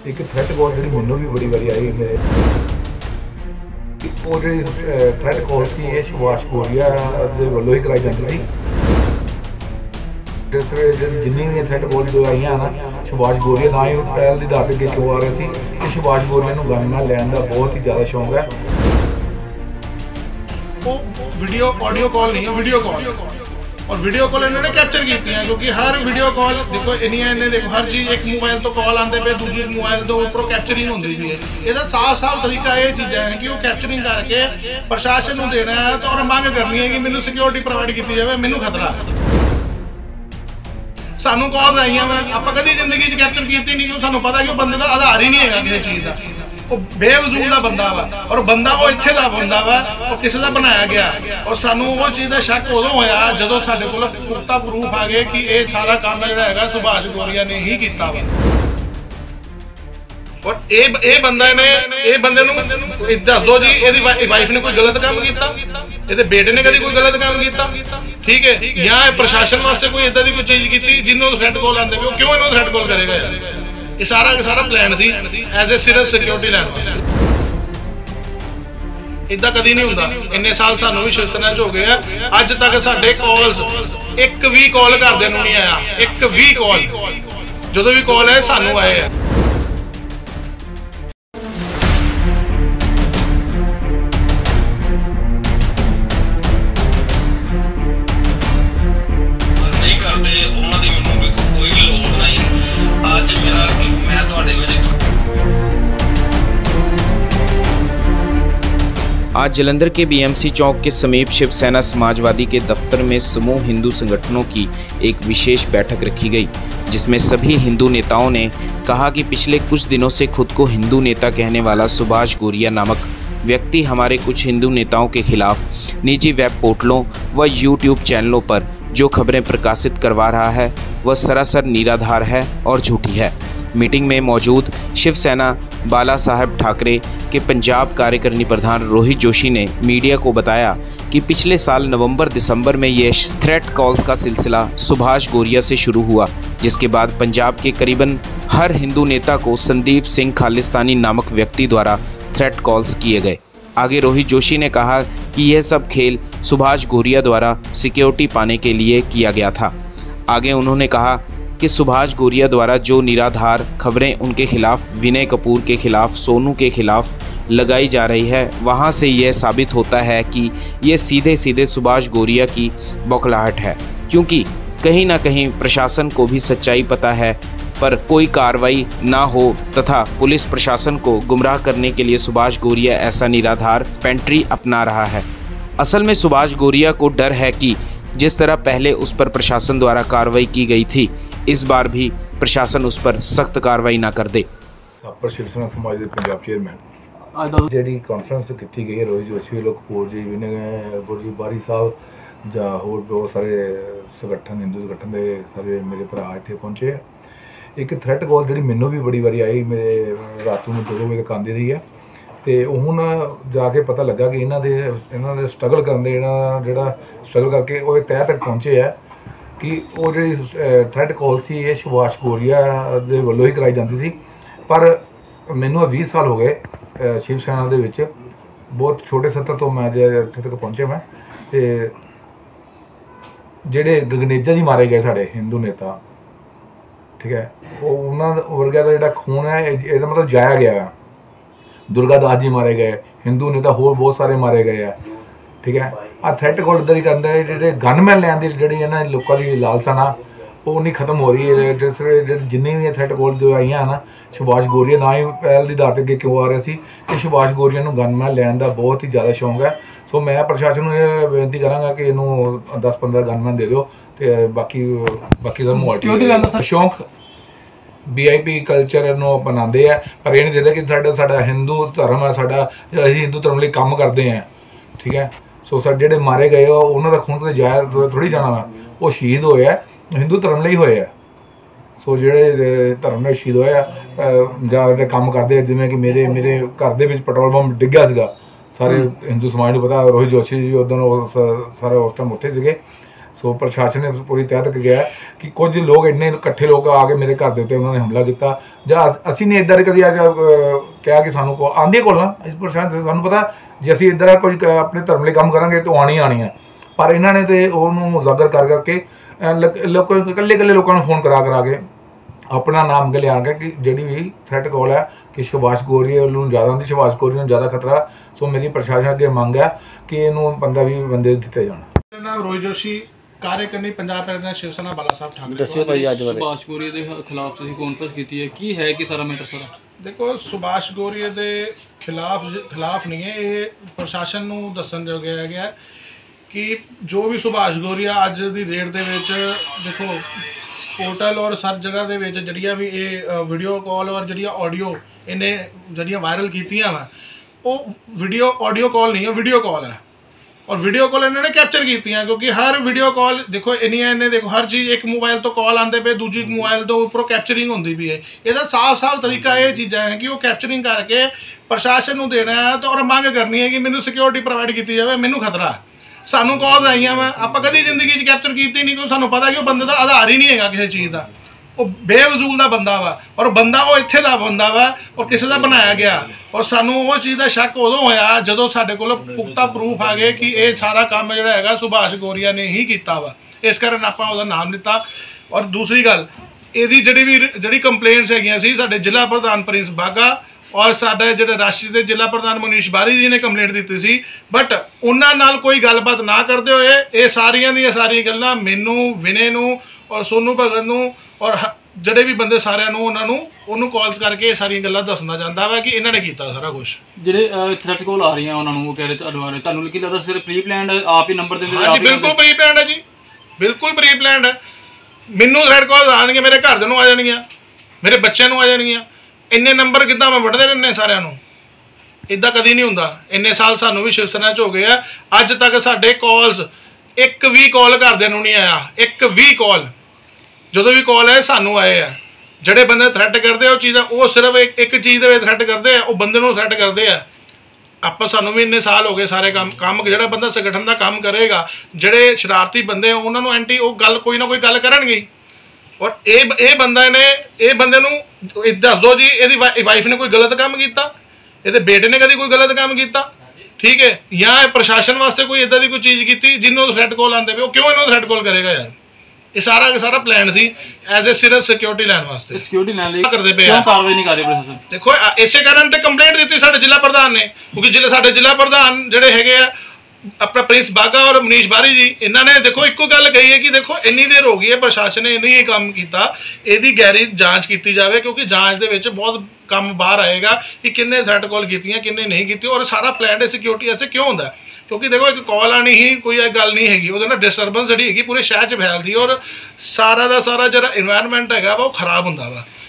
एक threat call जी मैनू भी बड़ी बारी आई मेरे वो जी थ्रैट कॉल थी ये सुभाष गोरिया के वालों ही कराई जाती थी। जिन्नी भी थ्रैट कॉल जो आई ना सुभाष गोरिया ना ही पहल की आधार पर क्यों आ रहे थे कि सुभाष गोरिया को गन लैन का बहुत ही ज़्यादा शौक है। वो वीडियो ऑडियो कॉल नहीं है, वीडियो कॉल, और वीडियो कॉल इन्होंने कैप्चर की है क्योंकि हर वीडियो कॉल देखो इन्हें देखो हर चीज़ एक मोबाइल तो कॉल आते पे दूसरे मोबाइल तो ऊपर कैप्चरिंग होती है। इसका साफ साफ तरीका ये चीज़ा है कि वो कैप्चरिंग करके प्रशासन को देना है तो और मांग करनी है कि मैंने सिक्योरिटी प्रोवाइड की जाए, मैनू खतरा सानू कॉल आई आप कभी जिंदगी कैप्चर की नहीं क्योंकि सानू पता कि वो बंदे का आधार ही नहीं है किसी चीज़ का, वो बेवजूद का बंदा वा और बंदा वो इत्थे दा बंदा वा वो किसी का बनाया गया और सानू वो चीज़ का शक उदों होया जदों साडे कोल पुख्ता प्रूफ आ गए कि ये सारा काम जिहड़ा हैगा सुभाष गोरिया ने ही कीता वा। और ये बंदे नूं दस दो जी इहदी वाइफ ने कोई गलत काम किया, इहदे बेटे ने कभी कोई गलत काम किया, ठीक है, या प्रशासन वास्ते कोई इदां दी कोई चीज़ की जिन्होंने थ्रैट कॉल आंदे पे क्यों इन्होंने थ्रैट कॉल करेगा यार? ये सारा प्लान सी एज ए सिर्फ सिक्योरिटी लैन वास्ते। इदा कभी नहीं होंदा, इन्ने साल सानू भी शिवसेना हो गए हैं, अज तक साडे कॉल्स एक भी कॉल करदे नूं नहीं आया, एक भी कॉल जदों भी कॉल है सानू आए हैं। आज जलंधर के बीएमसी चौक के समीप शिवसेना समाजवादी के दफ्तर में समूह हिंदू संगठनों की एक विशेष बैठक रखी गई, जिसमें सभी हिंदू नेताओं ने कहा कि पिछले कुछ दिनों से खुद को हिंदू नेता कहने वाला सुभाष गोरिया नामक व्यक्ति हमारे कुछ हिंदू नेताओं के खिलाफ निजी वेब पोर्टलों व यूट्यूब चैनलों पर जो खबरें प्रकाशित करवा रहा है वह सरासर निराधार है और झूठी है। मीटिंग में मौजूद शिवसेना बाला साहब ठाकरे के पंजाब कार्यकारिणी प्रधान रोहित जोशी ने मीडिया को बताया कि पिछले साल नवंबर-दिसंबर में ये थ्रेट कॉल्स का सिलसिला सुभाष गोरिया से शुरू हुआ, जिसके बाद पंजाब के करीबन हर हिंदू नेता को संदीप सिंह खालिस्तानी नामक व्यक्ति द्वारा थ्रेट कॉल्स किए गए। आगे रोहित जोशी ने कहा कि यह सब खेल सुभाष गोरिया द्वारा सिक्योरिटी पाने के लिए किया गया था। आगे उन्होंने कहा कि सुभाष गोरिया द्वारा जो निराधार खबरें उनके खिलाफ, विनय कपूर के खिलाफ, सोनू के खिलाफ लगाई जा रही है, वहां से यह साबित होता है कि ये सीधे सीधे सुभाष गोरिया की बौखलाहट है, क्योंकि कहीं ना कहीं प्रशासन को भी सच्चाई पता है पर कोई कार्रवाई ना हो तथा पुलिस प्रशासन को गुमराह करने के लिए सुभाष गोरिया ऐसा निराधार पेंट्री अपना रहा है। असल में सुभाष गोरिया को डर है कि जिस तरह पहले उस पर प्रशासन द्वारा कार्रवाई की गई थी, इस बार भी प्रशासन उस पर सख्त कार्रवाई ना कर दे। शिवसेना समाज के पंजाब चेयरमैन जी कॉन्फ्रेंस की गई है, रोहित जोशी लोग कपूर जी विनय गुरजी बारी साहब ਜਾਂ ਹੋਰ बहुत सारे संगठन हिंदू संगठन के सारे मेरे भरा इतने पहुंचे। एक थ्रैट कॉल जी मैनू भी बड़ी बारी आई, मेरे रात में 2 बजे तक आती रही है, तो हुण जाके पता लगा कि इन्हों स्ट्रगल करने जोड़ा स्ट्रगल करके वो तय तक पहुँचे है कि वो जी थ्रैट कॉल थी ये सुभाष गोरिया के वालों ही कराई जाती सी। पर मैनू 20 साल हो गए शिवसेना दे विच, बहुत छोटे सत्र तो मैं इत्थे तक पहुँचे मैं, तो ਜਿਹੜੇ गगनेजा जी मारे गए साढ़े हिंदू नेता, ठीक है, वो उन्होंने वर्गा का जो खून है ये मतलब जाया गया है। दुर्गा दास जी मारे गए, हिंदू नेता होर बहुत सारे मारे गए हैं, ठीक है। आ थ्रैट कॉल इधर ही करते जो गनमैन लैन की जी लोगों की लालसा ना वो नहीं खत्म हो रही है। जिन्नी भी थ्रैट कॉल जो आई हैं ना सुभाष गोरिया ना ही पहल की आधार पर क्यों आ रहे थे कि सुभाष गोरिया को गनमैन लैन का बहुत ही ज़्यादा शौक है। सो मैं प्रशासन को बेनती कराँगा कि इनू 10-15 गनमैन दे दो, तो बाकी का माहौल शौक VIP कल्चर अपनाते हैं, पर यह नहीं देते कि साडा हिंदू धर्म है, साडा हिंदू धर्म लिए काम करते हैं, ठीक है। सो सर जो मारे गए उन्होंने खून तो जाया थोड़ी जाना वा, वो शहीद होए है हिंदू धर्म लिए होए है। सो जोड़े धर्म में शहीद होया काम करते, जिमें कि मेरे घर के पेट्रोल पंप डिग्या सीगा, सारे हिंदू समाज को पता, रोहित जोशी जी उदों सारे उस टाइम उत्थे सीगे, सो प्रशासन ने पूरी तय तक गया कि कुछ लोग इन्ने इकट्ठे लोग आके मेरे घर के उत्ते उन्होंने हमला किया जां असीं ने इधर कभी कहा कि सानू को आंदी कोल ना इस प्रशासन सानू पता जे असीं इधर कोई अपने धर्म लिए काम करांगे तो आनी आनी है पर इन्होंने तो उन्होंने उजागर करके लोग कल्ले कल्ले लोगों को फोन करा के अपना नाम के लिया के कि जी भी थ्रैट कॉल है कि सुभाष गौरीए ज़्यादा आती सुभाष गौरीए ज़्यादा खतरा। सो मेरी प्रशासन अगे मंग है कि इनू 15-20 बंदे दिते जाण। मेरा नाम रोहित जोशी कार्यकर्नी पंजाब प्रेसिडेंट शिवसेना बाला साहब ठाकरे। दस्सिओ भाई अज बारे सुभाष गौरीए दे खिलाफ तुसीं कॉन्फ्रेंस कीती है की है कि सारा मैटर सारा देखो सुभाष गौरीए दे खिलाफ नहीं है ये प्रशासन नूं दस्सण जो गया है कि जो भी सुभाष गौरीआ अज दी डेट दे विच देखो पोर्टल और हर जगह दे विच जड़ियां भी ये वीडियो कॉल और जड़ियां ऑडियो इन्हें जड़ियां वायरल कीतियां वा वो वीडियो ऑडियो कॉल नहीं है वीडियो कॉल है और वीडियो कॉल इन्होंने कैप्चर कीतियां क्योंकि हर वीडियो कॉल देखो इन्हें देखो हर चीज़ एक मोबाइल तो कॉल आते पे दूजी मोबाइल तो उपरों कैप्चरिंग होती भी है इसका साफ तरीका ये चीज़ा है कि वो कैप्चरिंग करके प्रशासन को देना है तो और मंग करनी है कि मैनू सिक्योरिटी प्रोवाइड की जाए मैनू खतरा है सानू कॉल आईयां वा आप कभी जिंदगी कैप्चर की नहीं क्योंकि सानू पता कि वो बंदे का आधार ही नहीं है किसी चीज़ का वो बेवजूल का बंदा वा और बंदा वो इत्थे दा बंदा वा और किसी का बनाया गया और सानू वो चीज़ का शक उदों होया जदों साडे कोल पुख्ता प्रूफ आ गए कि ये सारा काम जिहड़ा हैगा सुभाष गौरीआ ने ही कीता वा इस कारण आपां उहदा नाम लिता। और दूसरी गल इहदी जिहड़ी कंप्लेंट्स हैगियां सी साडे जिला प्रधान प्रिंस बागा और साडे जिहड़े राष्ट्रीय के जिला प्रधान मनीष बारी जी ने कंप्लेंट दी सी बट उन्हां नाल कोई गलबात ना करते हुए ये सारियां दी सारियां गल्लां मैनू विनय नू और सोनू भगत नू और ਜਿਹੜੇ भी बंदे सारिਆਂ ਨੂੰ ਉਹਨਾਂ ਨੂੰ ਉਹਨੂੰ ਕਾਲਸ ਕਰਕੇ ਇਹ ਸਾਰੀਆਂ ਗੱਲਾਂ ਦੱਸਣਾ ਚਾਹੁੰਦਾ ਵਾ ਕਿ ਇਹਨਾਂ ਨੇ ਕੀਤਾ ਸਾਰਾ ਕੁਝ ਜਿਹੜੇ ਥ੍ਰੈਟ ਕਾਲ ਆ ਰਹੀਆਂ ਉਹਨਾਂ ਨੂੰ ਉਹ ਕਹਿ ਰਹੇ ਤੁਹਾਨੂੰ ਕੀ ਲੱਗਦਾ ਸਿਰ ਪ੍ਰੀ ਪਲਾਨਡ ਆਪ ਹੀ ਨੰਬਰ ਦਿੰਦੇ ਹਾਂਜੀ ਬਿਲਕੁਲ ਪ੍ਰੀ ਪਲਾਨਡ ਹੈ ਜੀ ਬਿਲਕੁਲ ਪ੍ਰੀ ਪਲਾਨਡ ਹੈ ਮੈਨੂੰ ਥ੍ਰੈਟ ਕਾਲ ਆਣਗੇ ਮੇਰੇ ਘਰ ਦੇ ਨੂੰ ਆ ਜਾਣਗੀਆਂ ਮੇਰੇ ਬੱਚਿਆਂ ਨੂੰ ਆ ਜਾਣਗੀਆਂ ਇੰਨੇ ਨੰਬਰ ਕਿੱਦਾਂ ਮੈਂ ਵੜਦੇ ਰਹਿੰਦੇ ਸਾਰਿਆਂ ਨੂੰ ਇਦਾਂ ਕਦੀ ਨਹੀਂ ਹੁੰਦਾ ਇੰਨੇ ਸਾਲ ਸਾਨੂੰ ਵੀ ਸ਼ਿਵਸੈਨਾ 'ਚ ਹੋ ਗਏ ਆ ਅੱਜ ਤੱਕ ਸਾਡੇ ਕਾਲਸ ਇੱਕ ਵੀ ਕਾਲ ਘਰਦਿਆਂ ਨੂੰ ਨਹੀਂ ਆਇਆ ਇੱਕ ਵੀ ਕਾਲ ਜਦੋਂ ਵੀ ਕਾਲ ਆਏ ਸਾਨੂੰ ਆਏ ਆ ਜਿਹੜੇ ਬੰਦੇ ਥ੍ਰੈਟ ਕਰਦੇ ਆ ਉਹ ਚੀਜ਼ਾਂ ਉਹ ਸਿਰਫ ਇੱਕ ਚੀਜ਼ ਦੇ ਵਿੱਚ ਥ੍ਰੈਟ ਕਰਦੇ ਆ ਉਹ ਬੰਦੇ ਨੂੰ ਥ੍ਰੈਟ ਕਰਦੇ ਆ ਆਪਾਂ ਸਾਨੂੰ ਵੀ ਇੰਨੇ ਸਾਲ ਹੋ ਗਏ ਸਾਰੇ ਕੰਮ ਜਿਹੜਾ ਬੰਦਾ ਸੰਗਠਨ ਦਾ ਕੰਮ ਕਰੇਗਾ ਜਿਹੜੇ ਸ਼ਰਾਰਤੀ ਬੰਦੇ ਆ ਉਹਨਾਂ ਨੂੰ ਐਂਟੀ ਉਹ ਗੱਲ ਕੋਈ ਨਾ ਕੋਈ ਗੱਲ ਕਰਨਗੇ ਔਰ ਇਹ ਬੰਦੇ ਨੂੰ ਦੱਸ ਦਿਓ ਜੀ ਇਹਦੀ ਵਾਈਫ ਨੇ ਕੋਈ ਗਲਤ ਕੰਮ ਕੀਤਾ ਇਹਦੇ ਬੇਟੇ ਨੇ ਕਦੀ ਕੋਈ ਗਲਤ ਕੰਮ ਕੀਤਾ ਠੀਕ ਹੈ ਜਾਂ ਪ੍ਰਸ਼ਾਸਨ ਵਾਸਤੇ ਕੋਈ ਇਦਾਂ ਦੀ ਕੋਈ ਚੀਜ਼ ਕੀਤੀ ਜਿਹਨੂੰ ਥ੍ਰੈਟ ਕਾਲ ਆਉਂਦੇ ਪਏ ਉਹ ਕਿਉਂ ਇਹਨੂੰ ਥ੍ਰੈਟ ਕਾਲ ਕਰੇਗਾ ਯਾਰ ਇਹ ਸਾਰਾ ਪਲਾਨ ਸੀ ਐਜ਼ ए ਸਿਰਫ ਸਿਕਿਉਰਿਟੀ ਲੈਣ ਵਾਸਤੇ ਸਿਕਿਉਰਿਟੀ ਲੈਣ ਲਈ ਕਰਦੇ ਪਏ ਕਿਉਂ ਕਾਰਵਾਈ ਨਹੀਂ ਕਰ ਰਹੇ ਪ੍ਰਸ਼ਾਸਨ ਦੇਖੋ ਇਸੇ ਕਾਰਨ ਤੇ ਕੰਪਲੇਂਟ ਦਿੱਤੀ ਸਾਡੇ ਜ਼ਿਲ੍ਹਾ ਪ੍ਰਧਾਨ ਨੇ ਕਿਉਂਕਿ ਸਾਡੇ ਜ਼ਿਲ੍ਹਾ ਪ੍ਰਧਾਨ ਜਿਹੜੇ ਹੈਗੇ ਆ अपना प्रिंस बागा और मनीष बारी जी इन्होंने देखो एको गल कही है कि देखो इन्नी देर हो गई है प्रशासन ने नहीं काम किया यदि गहरी जांच की जाए क्योंकि जांच के बहुत काम बाहर आएगा कि किन्ने थ्रैट कॉल की किन्ने नहीं की और सारा प्लान सिक्योरिटी ऐसे क्यों होंगे क्योंकि देखो एक कॉल आनी ही कोई गल नहीं हैगी वो डिस्टर्बेंस जी पूरे शहर च फैलती और सारा का सारा जो इन्वायरमेंट है वो खराब होंगे वा